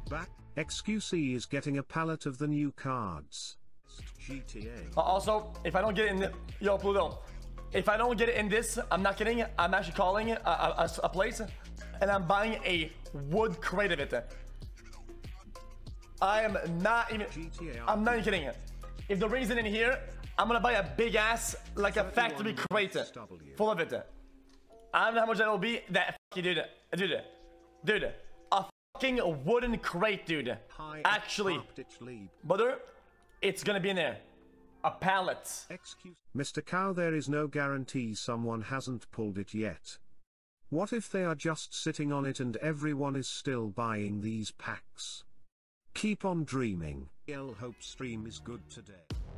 Back, xQc is getting a pallet of the new cards. GTA. Also, if I don't get it in the... Yo, Pluto. If I don't get it in this, I'm not kidding. I'm actually calling a place, and I'm buying a wood crate of it. I am not even... I'm not even kidding. If the ring's in here, I'm gonna buy a big ass, like a factory crate full of it. I don't know how much that'll be. That dude, a fucking wooden crate, dude. Actually, brother, it's gonna be in there. A pallet. Mr. Cow, there is no guarantee someone hasn't pulled it yet. What if they are just sitting on it and everyone is still buying these packs? Keep on dreaming. Hope stream is good today.